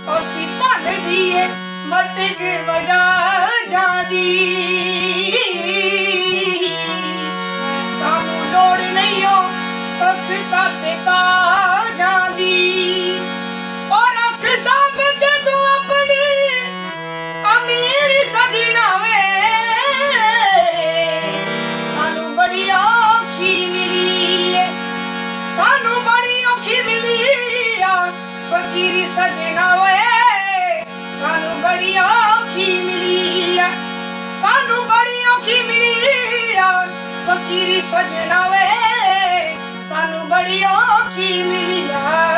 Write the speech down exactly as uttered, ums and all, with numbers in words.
उसी भन दिए मटक बजा जादी सानू लोड़ नहीं हो तख्ता ते ताजां दी और अख सामने तू अपनी अमीर सजना वे सानू बड़ी औखी मिली है सानू बड़ी औखी मिली आ फकीरी सजना वे सानू बड़ी औखी मिली आ सानू बड़ी औखी मिली आ फकीरी सजना वे सानू बड़ी औखी मिली आ।